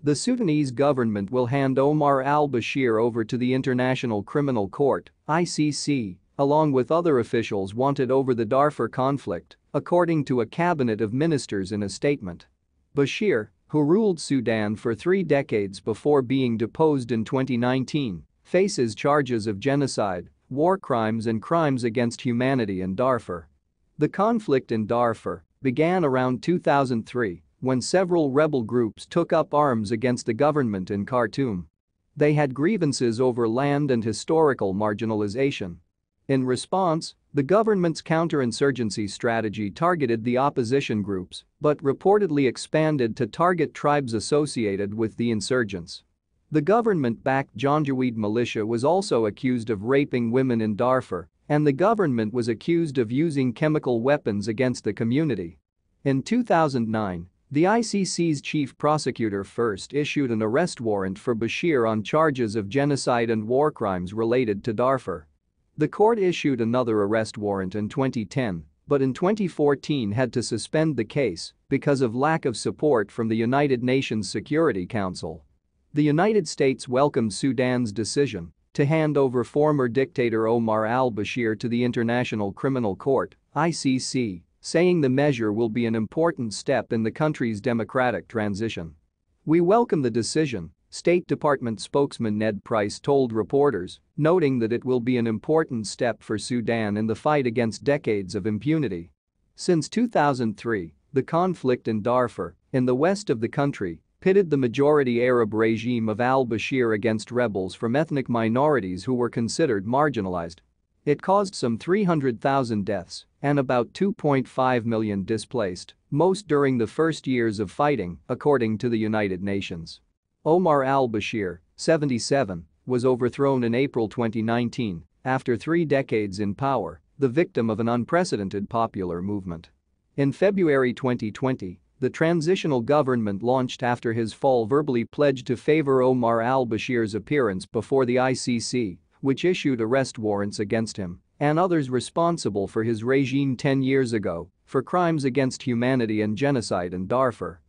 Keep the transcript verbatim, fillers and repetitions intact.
The Sudanese government will hand Omar al-Bashir over to the International Criminal Court, I C C, along with other officials wanted over the Darfur conflict, according to a cabinet of ministers in a statement. Bashir, who ruled Sudan for three decades before being deposed in twenty nineteen, faces charges of genocide, war crimes and crimes against humanity in Darfur. The conflict in Darfur began around two thousand three when several rebel groups took up arms against the government in Khartoum. They had grievances over land and historical marginalization. In response, the government's counterinsurgency strategy targeted the opposition groups but reportedly expanded to target tribes associated with the insurgents. The government-backed Janjaweed militia was also accused of raping women in Darfur, and the government was accused of using chemical weapons against the community. In two thousand nine, the I C C's chief prosecutor first issued an arrest warrant for Bashir on charges of genocide and war crimes related to Darfur. The court issued another arrest warrant in twenty ten, but in twenty fourteen had to suspend the case because of lack of support from the United Nations Security Council. The United States welcomed Sudan's decision to hand over former dictator Omar al-Bashir to the International Criminal Court, I C C, saying the measure will be an important step in the country's democratic transition. "We welcome the decision," State Department spokesman Ned Price told reporters, noting that it will be an important step for Sudan in the fight against decades of impunity. Since two thousand three, the conflict in Darfur, in the west of the country, pitted the majority Arab regime of al-Bashir against rebels from ethnic minorities who were considered marginalized. It caused some three hundred thousand deaths and about two point five million displaced, most during the first years of fighting, according to the United Nations. Omar al-Bashir, seventy-seven, was overthrown in April twenty nineteen after three decades in power, the victim of an unprecedented popular movement. In February twenty twenty, the transitional government launched after his fall verbally pledged to favor Omar al-Bashir's appearance before the I C C, which issued arrest warrants against him and others responsible for his regime ten years ago for crimes against humanity and genocide in Darfur.